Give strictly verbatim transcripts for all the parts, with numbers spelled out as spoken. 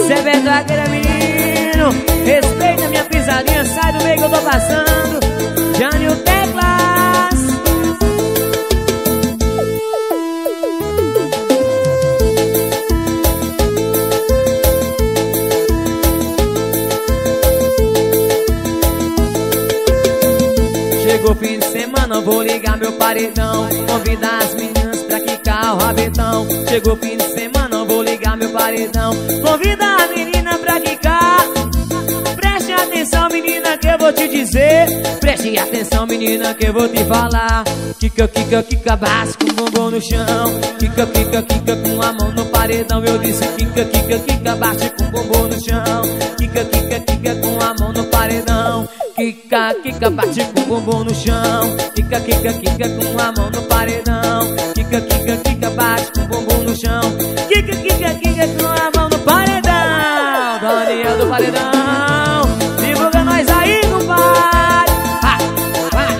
Isso é verdade, menino. Respeita minha pisadinha, sai do meio que eu tô passando. Jânio Teclas. Chegou fim de semana, vou ligar meu paredão, convidar as meninas pra quicar o rabetão. Chegou fim de semana, vou ligar meu paredão, convidar a menina pra quicar. Preste atenção, menina, que eu vou te dizer. Preste atenção, menina, que eu vou te falar. Quica, quica, quica, bate com o bumbum no chão. Quica, quica, quica, com a mão no paredão. Eu disse quica, quica, quica, bate com o bumbum no chão. Quica, quica, quica, com a mão no paredão. Quica, quica, bate com o bumbum no chão. Quica, quica, quica, com a mão no paredão. Quica, quica, quica, bate com o bumbum no chão. Quica, quica, quica, com a mão no paredão. Daniel do paredão, divulga nós aí, compadre. Ah, ah.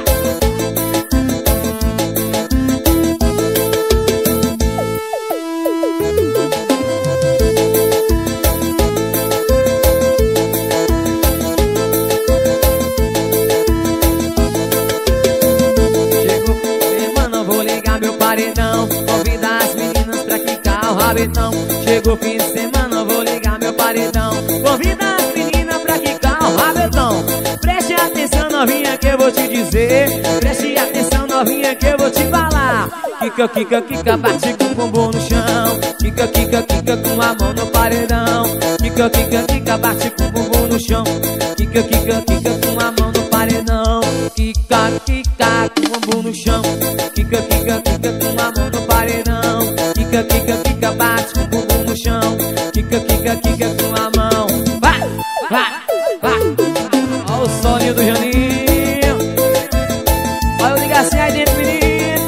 Paredão, convidar as meninas pra quicar o rabetão. Chegou fim de semana, vou ligar meu paredão, convidar as meninas pra quicar o rabetão. Preste atenção, novinha, que eu vou te dizer. Preste atenção, novinha, que eu vou te falar. Quica, quica, quica, bate com o bumbum no chão. Quica, quica, quica, com a mão no paredão. Quica, quica, quica, bate com o bumbum no chão. Quica, quica, quica, com a mão no paredão. Quica, quica, com o bumbum no chão. Quica, quica, quica, com a mão no paredão. Quica, quica, quica, bate com o bumbum no chão. Quica, quica, quica, com a mão. Vai, vai, vai. Olha o soninho do Janinho. Olha o ligacinho aí dentro, menino.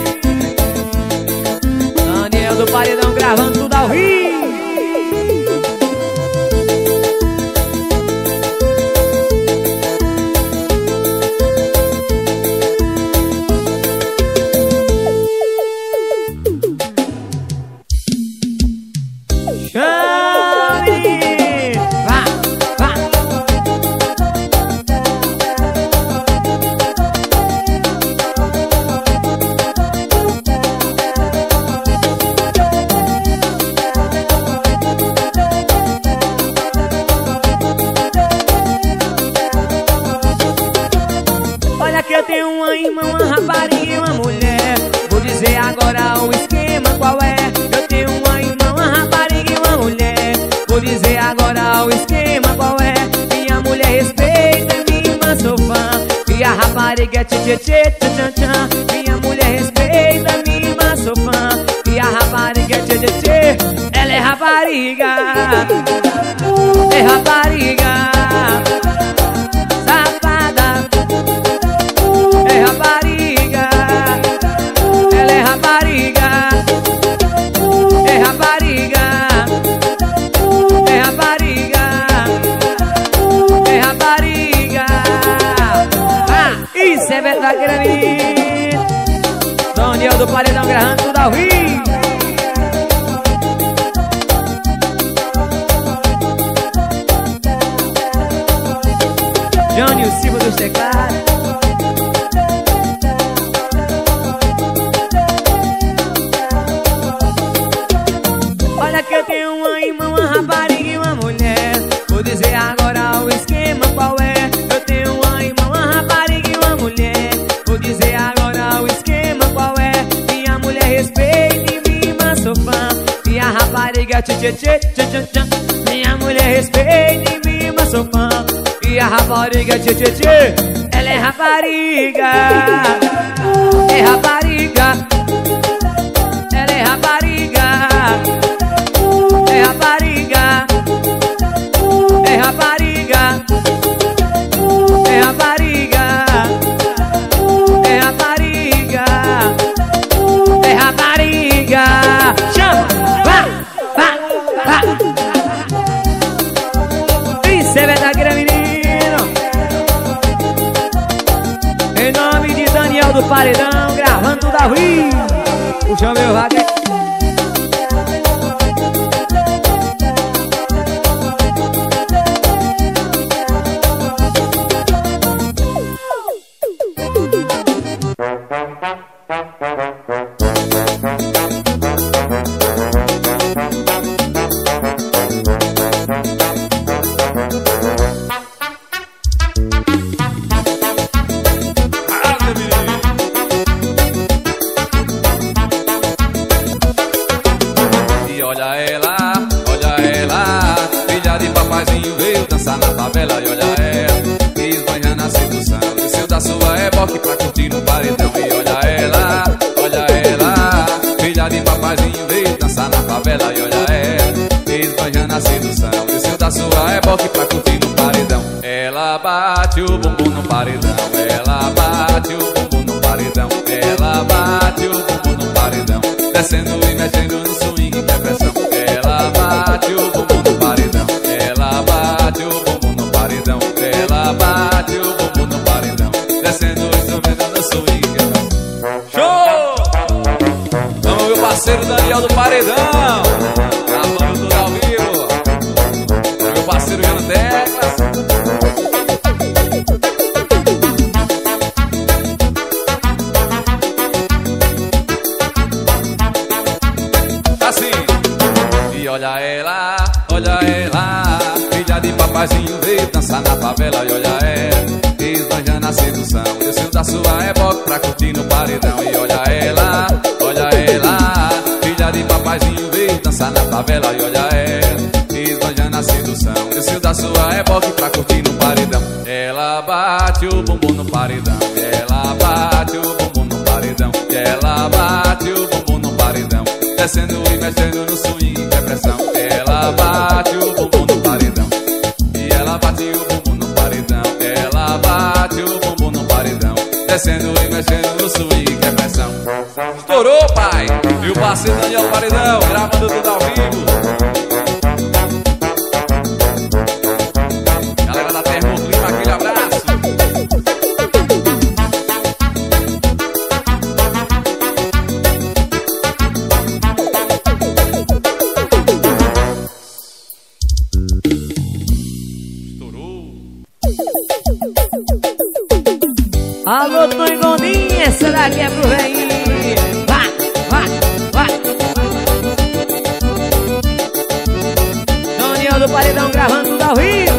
Daniel do paredão gravando tudo ao vivo. Eu tenho uma irmã, uma rapariga e uma mulher. Vou dizer agora o esquema qual é. Eu tenho uma irmã, uma rapariga e uma mulher. Vou dizer agora o esquema qual é. Minha mulher respeita, minha irmã sou fã. E a rapariga é tchê tchê tchê tchan tchan. Minha mulher respeita, minha irmã sou fã. E a rapariga é tchê tchê tchê. Ela é rapariga, é rapariga safada. É rapariga, ela é rapariga, é rapariga, é rapariga, é rapariga. Ah, isso é verdadeira, menino. Daniel do paredão gravando tudo ao vivo. Jânio Silva dos teclados. Que eu tenho uma irmã, uma rapariga e uma mulher. Vou dizer agora o esquema qual é. Eu tenho uma irmã, uma rapariga e uma mulher. Vou dizer agora o esquema qual é. Minha mulher respeita e minha irmã sou fã. E a rapariga tchê tchê tchê tchan tchan tchan. Minha mulher respeita e minha irmã sou fã. E a rapariga tchê tchê tchê. Ela é rapariga, é rapariga, ela é rapariga. É rapariga, é rapariga, é rapariga, é rapariga, é rapariga. Chama, vá, vá, vá. Isso é verdadeira, menino. Em nome de Daniel do Paredão, gravando tudo ao vivo. Puxa meu vaga. olha ela, olha ela, filha de papaizinho veio dançar na favela. E olha ela, esbanjando a sedução, desceu da sua reboque pra curtir no paredão. E olha ela, olha ela, filha de papaizinho veio dançar na favela. E olha ela, esbanjando a sedução, desceu da sua reboque pra curtir no paredão. Ela bate o bumbum no paredão, ela bate o bumbum no paredão, ela bate o bumbum no paredão, descendo e mexendo no swing que é pressão. Ela bate o bumbum no paredão, ela bate o bumbum no paredão, ela bate o bumbum no paredão, descendo e subindo no swing que é pressão. Show! Vamos, meu parceiro Daniel do Paredão, gravando tudo ao vivo. Meu parceiro Jano Teclas. Olha ela, olha ela, filha de papaizinho veio dançar na favela. E olha ela, esbanjando a sedução, desceu da sua reboque pra curtir no paredão. E olha ela, olha ela, filha de papaizinho veio dançar na favela. E olha ela, esbanjando a sedução, desceu da sua reboque pra curtir no paredão. Ela bate o bumbum no paredão, ela bate o bumbum no paredão, ela bate o bumbum no paredão, descendo e mexendo no swing que é pressão. Ela bate o bumbum no paredão, e ela bate o bumbum no paredão, ela bate o bumbum no paredão, descendo e mexendo no swing que é pressão. Estourou, pai! E o parceiro Daniel Paredão, gravando tudo ao vivo. Galera da Termoclima, aquele abraço. Alô, Tonho Gondinha, essa daqui é pro velhinho. Vai, vai, vai. Daniel do Paredão gravando tudo ao vivo.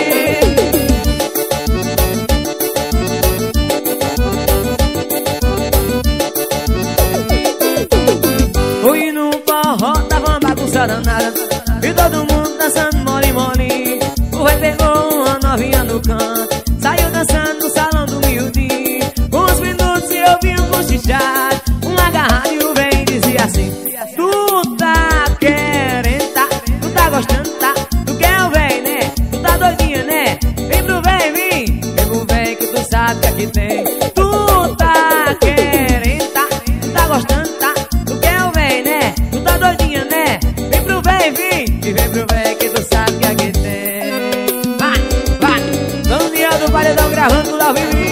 Fui no forró, tava uma bagunça danada, e todo mundo dançando mole mole. O rei pegou uma novinha no canto, saiu dançando no salão do miudinho. Uns minutos e eu vi um cochichar, um agarrado e o bem dizia assim: tu tá querendo, tá? Tu tá gostando, tá? Tu quer o véi, né? Tu tá doidinha, né? Vem pro véi, vem. Vem pro véi que tu sabe que aqui tem. Tu tá querendo, tá? Tu tá gostando, tá? Tu quer o véi, né? Tu tá doidinha, né? Vem pro véi, vem. E vem pro véi que tu sabe que aqui tem. Vai, vai. Daniel do Paredão gravando tudo ao vivo.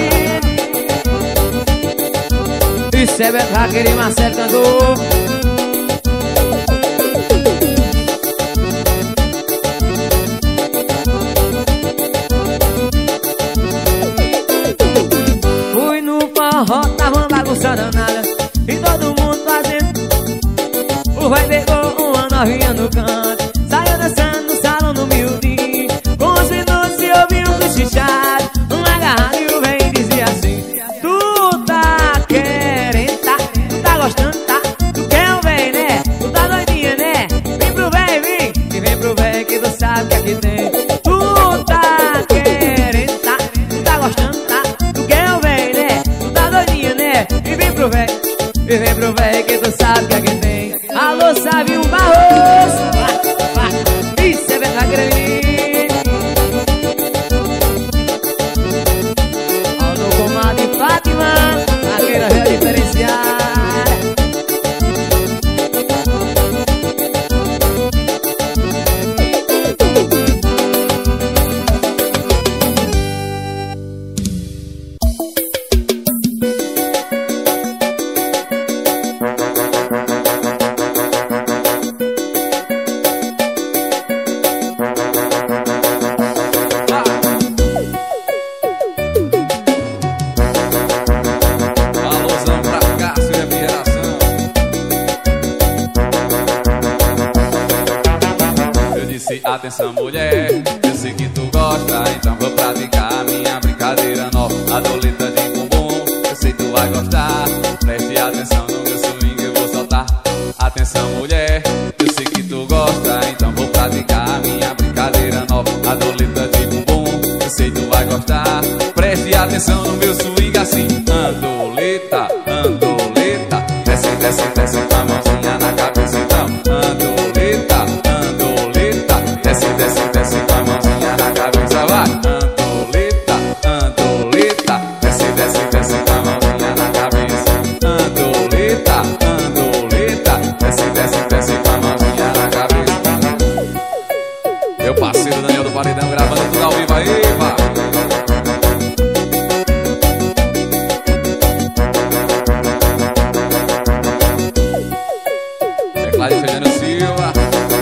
Isso é Beto Raqueiro e Marcelo cantor. Fui no forró, tava uma bagunça danada, e todo mundo fazendo. O vai pegou uma novinha no canto, saiu dançando no salão do miudinho. Com os minutos e eu vi um cochichado, um agarrado e o bem dizia assim: tu tá querendo, tá? Tu tá gostando, tá? Tu quer o véi, né? Tu tá doidinha, né? Vem pro véi, vem. E vem pro véi que tu sabe que aqui tem. Tu tá querendo, tá? Tu tá gostando, tá? Tu quer o véi, né? Tu tá doidinha, né? E vem pro véi. E vem pro véi que tu sabe que aqui tem. Alô, sabe um Barros? Vai, vai. Isso é verdade. Alô, comadre Fátima, aquela é diferenciada. Atenção mulher, eu sei que tu gosta, então vou praticar a minha brincadeira nova. A doleta de bumbum, eu sei que tu vai gostar. Preste atenção no meu swing, eu vou soltar. Atenção mulher, eu sei que tu Jânio Silva.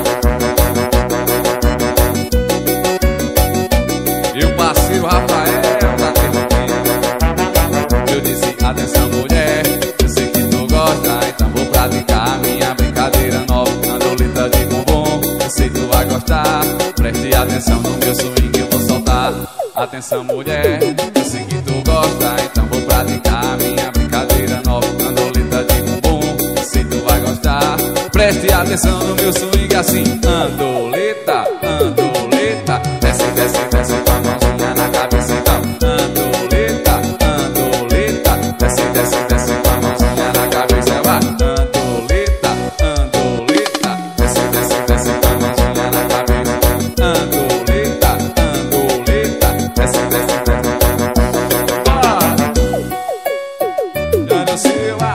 E o parceiro Rafael da Terra. Eu disse, atenção mulher, eu sei que tu gosta, então vou praticar minha brincadeira nova. Andoleta de bumbum, eu sei que tu vai gostar. Preste atenção no meu swing que eu vou soltar. Atenção mulher, eu sei que tu gosta, então vou praticar minha brincadeira nova. Andoleta de bumbum, eu sei que tu vai gostar. Preste atenção no meu swing assim. Andoleta, andoleta, desce, desce, desce com a mãozinha na cabeça então. Andoleta, andoleta, desce, desce, desce com a mãozinha na cabeça. Vai. Andoleta, andoleta, desce, desce, desce com a mãozinha na cabeça. Andoleta, andoleta, desce, desce, desce. Bora! Jânio Silva.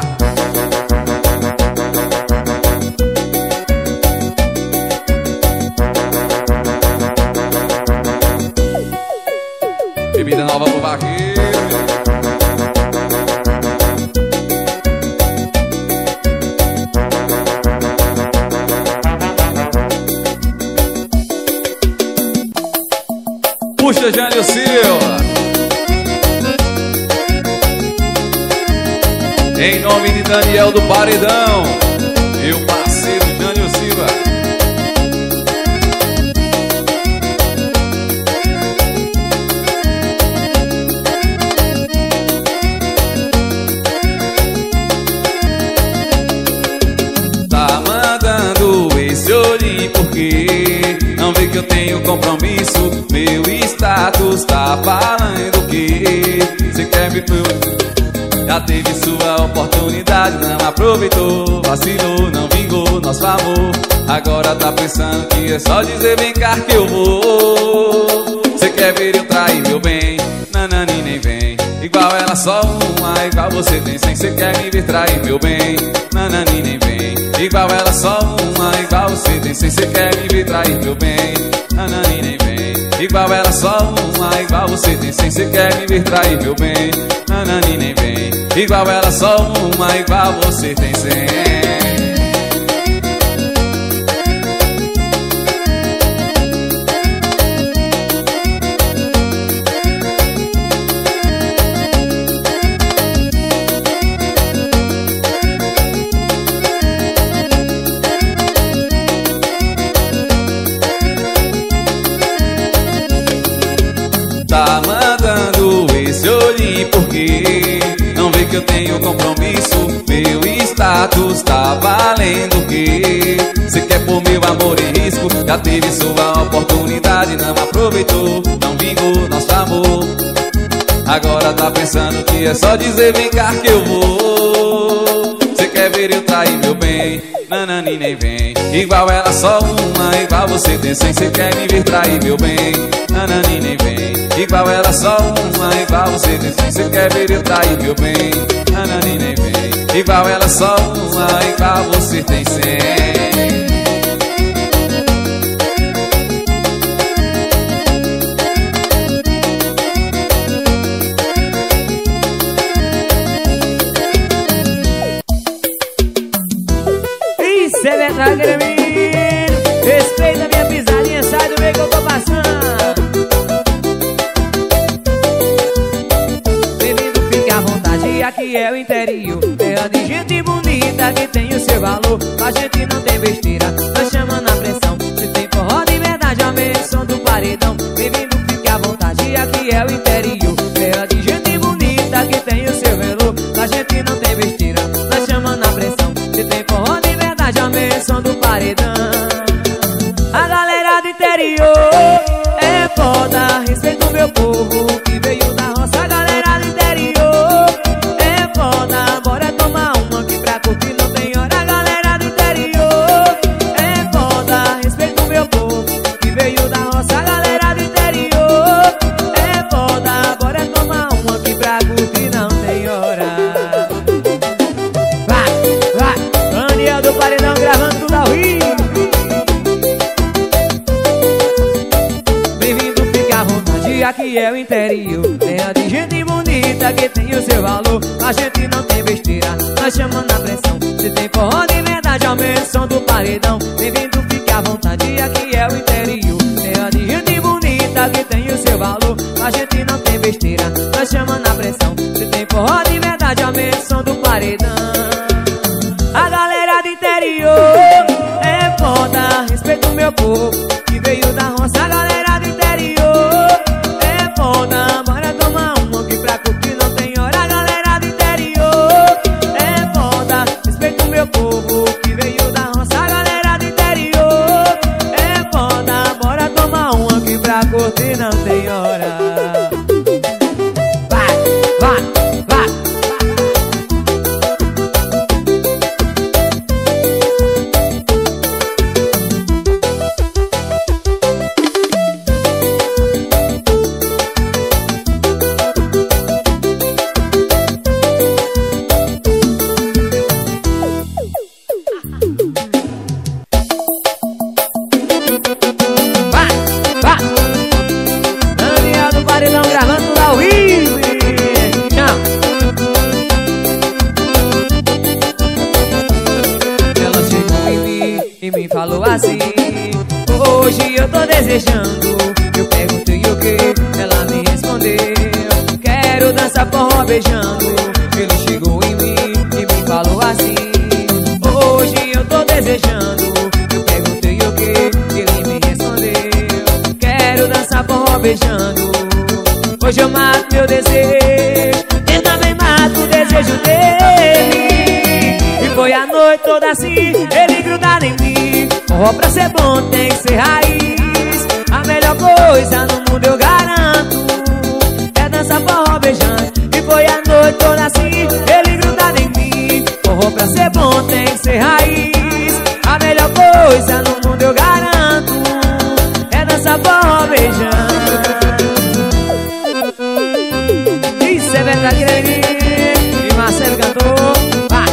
Bebida nova pro vaqueiro. Puxa, Jânio Silva. Em nome de Daniel do Paredão e o parceiro Jânio Silva. Tá mandando esse olhinho porque não vê que eu tenho compromisso. Meu status tá falando que você quer me provar. Já teve sua oportunidade, não aproveitou. Vacilou, não vingou nosso amor. Agora tá pensando que é só dizer vem cá que eu vou. Você quer ver eu trair meu bem? Nanani nem vem. Igual ela só uma, igual você tem cem. Você quer me ver trair meu bem? Nanani nem vem. Igual ela só uma, igual você tem cem. Você quer me ver trair meu bem? Nanani nem vem. Igual ela só uma, igual você tem cem. Você quer me ver trair meu bem? Nanani nem vem. Igual ela só uma, igual você tem cem. Tá mandando esse olhinho porque não vê que eu tenho compromisso. Meu status tá valendo o quê? Cê quer pôr meu amor em risco. Já teve sua oportunidade, não aproveitou. Não vingou nosso amor. Agora tá pensando que é só dizer vem cá que eu vou. Cê quer ver eu trair meu bem? Nanani nem vem. Igual ela só uma, igual você tem cem. Cê quer me ver trair meu bem? Nanani nem vem. Igual ela só uma, igual você tem cem. Cê quer ver eu trair meu bem? Nanani nem vem. Igual ela só uma, igual você tem cem. Isso é verdade, menino. Respeita a minha pisadinha, sai do meio que eu tô passando. Bem-vindo, fique à vontade, aqui é o interior. Terra de gente bonita que tem o seu valor. A gente não tem besteira, nós chamamos na pressão. Se tem forró de verdade, aumenta o som do paredão. Bem-vindo, fique à vontade, aqui é o interior. Terra de gente bonita que tem o seu valor. A gente não tem besteira, nós chamamos na pressão. Se tem forró de verdade, aumenta o som do paredão. A galera do interior é foda, respeito o meu povo que veio da roça. A galera do interior é foda, bora tomar uma que pra curtir não tem hora. A galera do interior aqui é o interior. Terra de gente bonita que tem o seu valor. A gente não tem besteira, nós chamamos na pressão. Se tem forró de verdade, aumenta o som do paredão. Bem-vindo, fique à vontade, aqui é o interior. Terra de gente bonita que tem o seu valor. A gente não tem besteira, nós chamamos na pressão. Se tem forró de verdade, aumenta o som do paredão. A galera do interior é foda, respeito o meu povo que veio da roça. A galera do interior é foda, bora tomar uma que pra curtir não tem hora. A galera do interior é foda, respeito o meu povo que veio da roça. A galera do interior é foda, bora tomar uma que pra curtir não tem hora. Vai, vai, vai. Falou assim, hoje eu tô desejando. Eu perguntei o que, ela me respondeu, quero dançar forró beijando. Ele chegou em mim e me falou assim, hoje eu tô desejando. Eu perguntei o que, ele me respondeu, quero dançar forró beijando. Hoje eu mato meu desejo e também mato o desejo dele. E foi a noite toda assim, ele grudado em mim. Forró pra ser bom tem que ser raiz. A melhor coisa no mundo eu garanto é dançar forró beijando. E foi a noite toda assim, ele grudado em mim. Forró pra ser bom tem que ser raiz. A melhor coisa no mundo eu garanto é dançar forró beijando. Isso é verdade, e Marcelo cantou. Vai!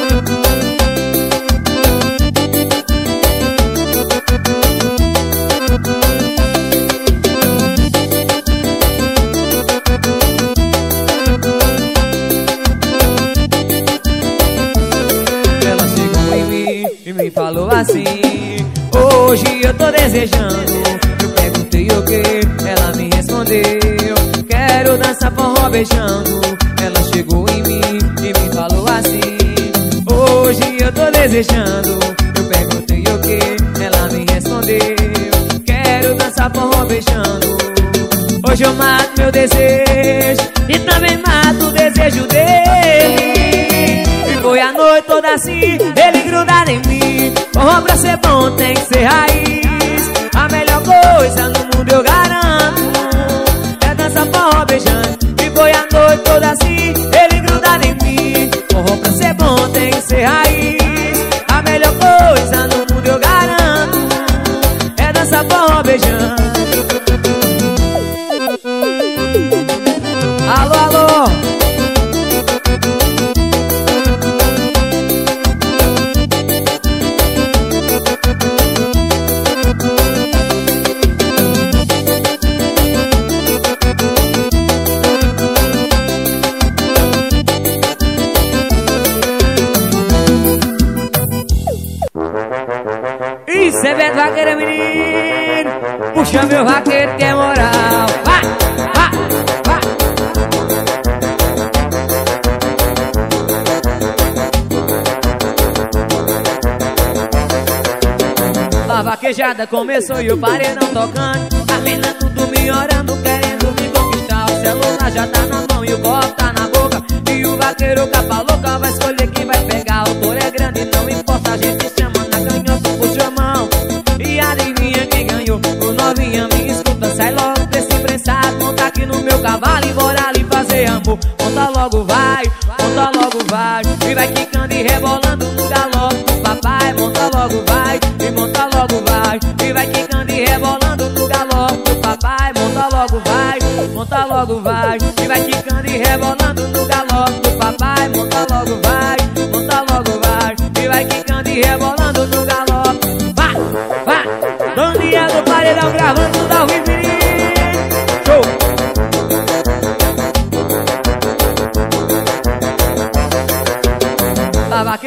E me falou assim, hoje eu tô desejando. Eu perguntei o que, ela me respondeu, quero dançar forró beijando. Ela chegou em mim e me falou assim, hoje eu tô desejando. Eu perguntei o que, ela me respondeu, quero dançar forró beijando. Hoje eu mato meu desejo e também mato o desejo dele. E foi a noite toda assim, ele grudado em mim. Forró pra ser bom tem que ser raiz. A melhor coisa no mundo eu garanto é dançar forró beijando. E foi a noite toda assim, ele grudado em mim. Forró pra ser bom tem que ser raiz. A melhor coisa no mundo eu garanto é dançar forró beijando. Alô, alô. Isso é Beto Vaqueiro, menino. Puxa meu vaqueiro que é moral. Vai, vai, vai. A vaquejada começou e o paredão tocando. A mina tudo me orando, querendo me conquistar. O celular já tá na mão e o copo tá na boca. E o vaqueiro capa louca vai escolher quem vai pegar. O touro é grande, não importa, a gente chama na canhota, puxa a mão. E adivinha quem ganhou? O novinha me escuta, sai logo desse prensado. Monta aqui no meu cavalo e bora ali fazer amor. Monta logo vai, monta logo vai. E vai quicando e rebolando no galope do papai. Monta logo vai, e monta logo vai. E vai quicando e rebolando no galope do papai. Monta logo vai, monta logo vai. E vai quicando e rebolando no galope do papai. Monta logo vai, monta logo vai. E vai quicando e rebolando no galope. Vai, vai. Bandinha do paredão gravando tudo ao vivo. Show.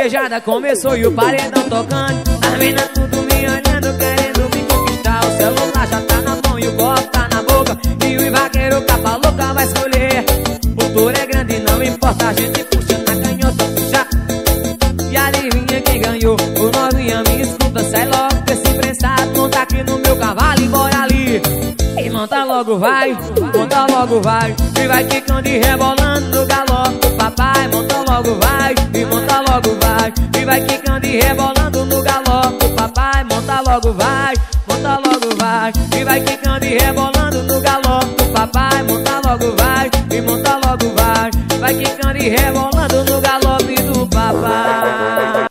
vaquejada começou e o paredão tocando. As minas tudo me olhando, querendo me conquistar. O celular já tá na mão e o copo tá na boca. E o vaqueiro capa louca vai escolher. O touro é grande, não importa, a gente puxa na canhota, puxa. E adivinha quem ganhou? O novinha me escuta, sai logo desse prensado. Monta aqui no meu cavalo e bora ali. E monta logo vai, monta logo vai. E vai quicando e rebolando no galope do papai. Monta logo vai, e monta logo vai. E vai quicando e rebolando no galope do papai. Monta logo vai, monta logo vai. E vai quicando e rebolando no galope do papai. Monta logo vai, e monta logo vai. Vai quicando e rebolando no galope do papai.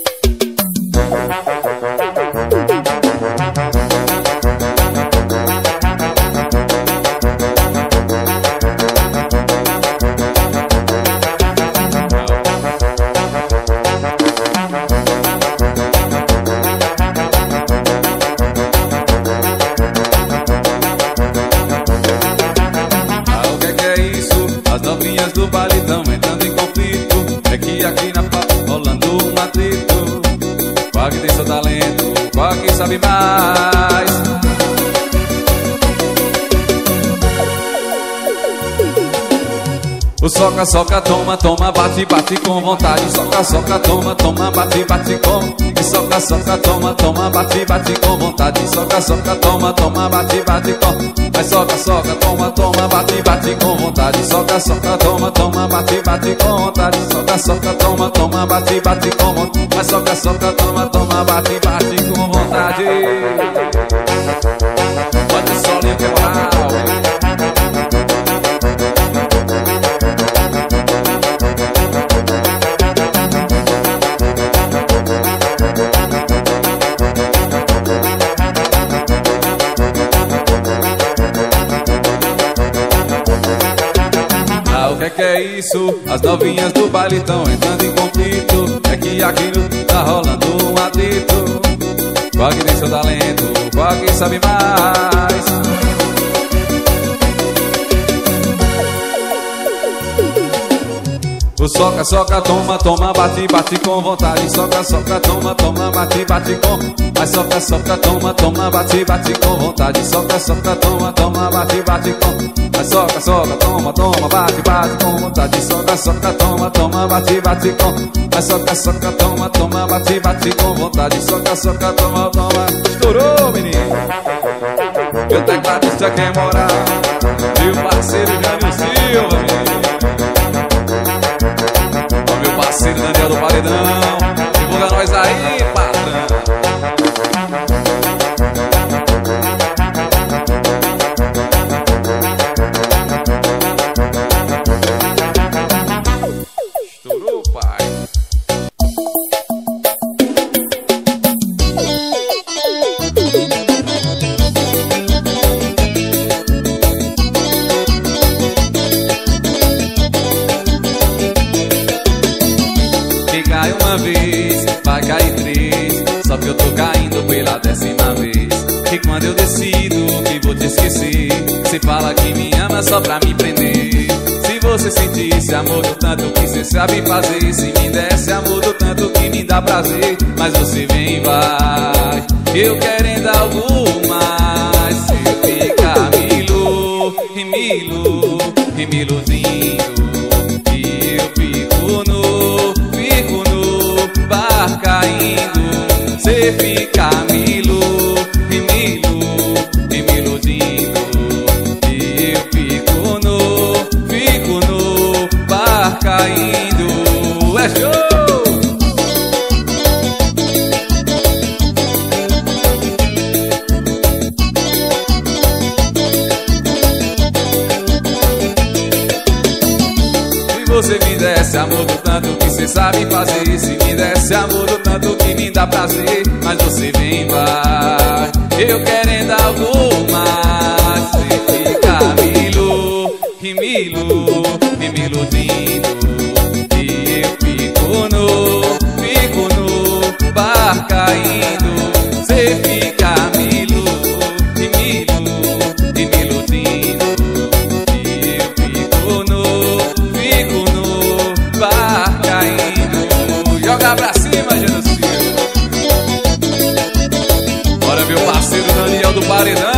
Do baile tão entrando em conflito. É que aqui na papa rolando um atrito. Qual que tem seu talento? Qual que sabe mais? O soca, soca, toma, toma, bate, bate com vontade. Soca, soca, toma, toma, bate, bate com. E soca, soca, toma, toma, bate, bate com vontade. Soca, soca, toma, toma, bate, bate com. Mas soca, soca, toma, toma, bate, bate com vontade. Soca, soca, toma, toma, bate, bate com vontade. Soca, soca, toma, toma, bate, bate com vontade. Mas soca, soca, toma, toma, bate, bate com vontade. Bate o solinho que é moral. O que é que é isso? As novinhas do baile tão entrando em conflito. É que aquilo tá rolando um atrito. Qual que tem seu talento? Qual que sabe mais? O soca, soca, toma, toma, bate, bate com vontade. Soca, soca, toma, toma, bate, bate com. Mas soca, soca, toma, toma, bate, bate com vontade. Soca, soca, toma, toma, bate, bate com. Mas soca, soca, toma, toma, bate, bate com vontade. Soca, soca, toma, toma, bate, bate com. Mas soca, soca, toma, toma, bate, bate com vontade. Soca, soca, toma, toma. Estourou, menino. Meu tecladista quer morar. E o parceiro Jânio Silva, menino. Ó, meu parceiro Daniel do Paredão. Divulga nós aí, patrão. Vai cair três, só que eu tô caindo pela décima vez. E quando eu decido que vou te esquecer, você fala que me ama só pra me prender. Se você sentisse amor do tanto que você sabe fazer, se me desse amor do tanto que me dá prazer. Mas você vem e vai, eu querendo algo mais. Você fica milo, e milo, e miluzinho. E eu fico no, fico no bar caindo. Cê fica milo, e milo, e miluzinho. E eu fico no, fico no bar caindo. É show! Você me desse amor do tanto que cê sabe fazer, se me desse amor do tanto que me dá prazer. Mas você vem e vai, eu querendo algo mais. Você fica milo, e milo, e miluzinho. E eu fico no, fico no bar caindo. Você fica milo, e milo, e miluzinho. E eu fico no, fico no bar caindo. Joga pra paredão.